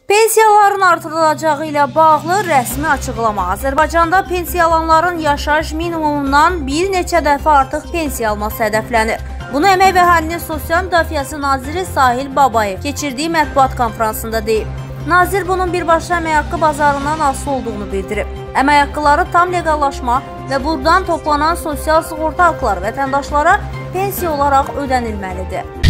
Pensiyaların artırılacağı ilə bağlı rəsmi açıqlama. Azərbaycanda pensiyalanların yaşayış minimumundan bir neçə dəfə artıq pensiya alması hədəflənir. Bunu Əmək və Əhalinin Sosial Müdafiəsi Naziri Sahil Babayev keçirdiyi mətbuat konfransında deyib. Nazir bunun birbaşa əmək haqqı bazarından asılı olduğunu bildirib. Əmək haqqıları tam legallaşma və buradan toplanan sosial sığorta haqları vətəndaşlara pensiya olaraq ödənilməlidir.